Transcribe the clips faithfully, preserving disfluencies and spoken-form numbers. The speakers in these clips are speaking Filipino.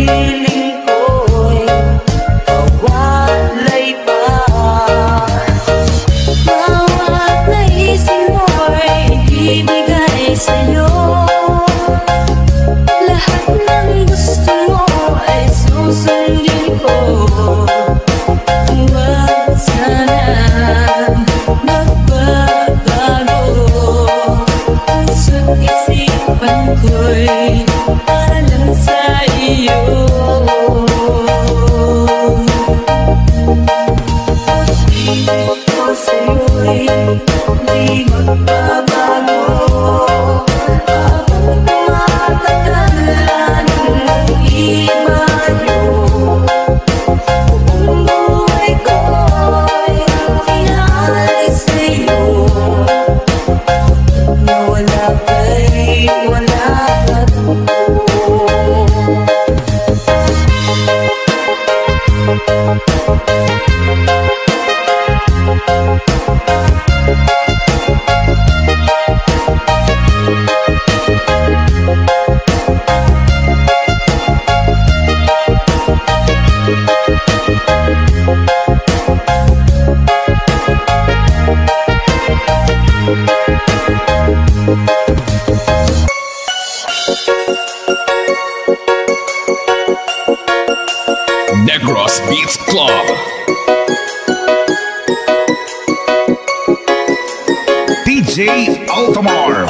piling ko'y kawalay pa. Bawat naisip mo'y ibigay sa'yo. Lahat ng gusto mo ay susundin ko. Huwag sana magbabago. Puso't isipan ko'y para lang sa iyo. Pag-ibig ko sa'yo'y di magbabago. Habang tumatagal ang iba niyo, buong buhay ko'y inaalay sa'yo. Na wala ka'y wala ka to. Negros Beats Club. D J Altamar.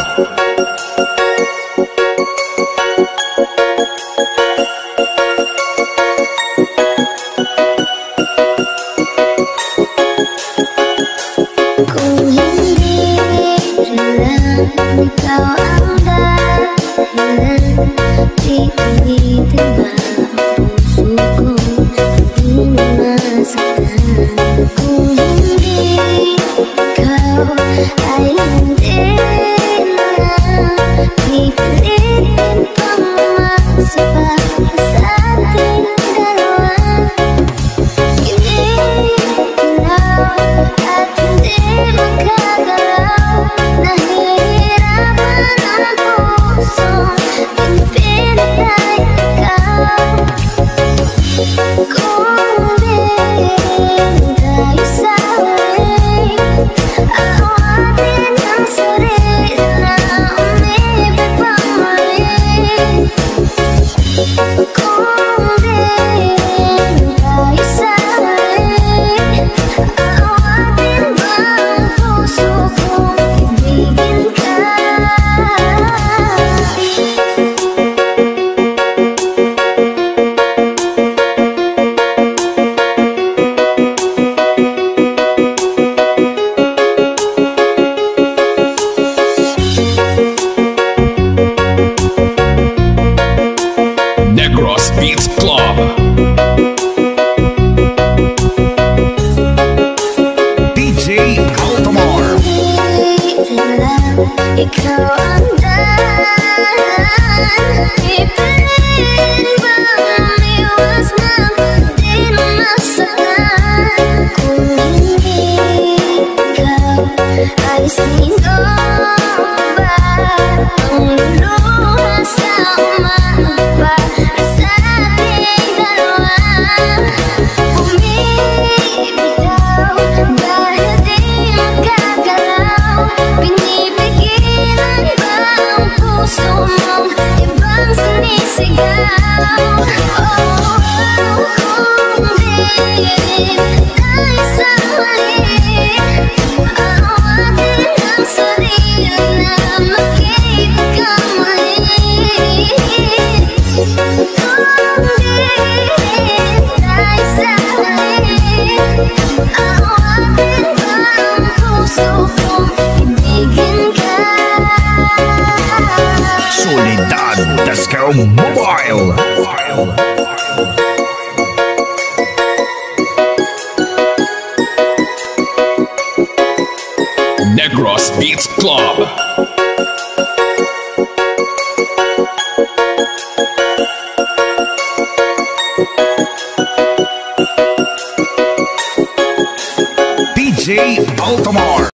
Kung hindi lang ikaw ang dahilan, pipilitin ba puso ko di na masaktan? Kung hindi ikaw ay hindi na, pipilitin pang umasabay sa ating dalawa. Hindi ilaw at hindi makagalaw, nahihirapan ang puso, pinipilit ay ikaw. Kung di tayo saway, awatin ang sarili na umibig pang muli. Kung di tayo saway, awatin ba ang puso kong ibigin ka? Negros Beats Club. D J Altamar. Ikaw ang dahilan, pipiliin bang umiwas na di na masaktan? Kung hindi ikaw, ay sino ba ang luluha sa umaba sa ating dalawa? Umibitaw dahil di makagalaw, pinipigilan ba ang puso mong ibang sinisigaw? Oh, kung di rin tayo saway, awatin ang sarili na makita ka muli. Kung di rin tayo saway, awatin ba ang puso kong ibigin ka? Soledad Dascao Mobile. Negros Beats Club.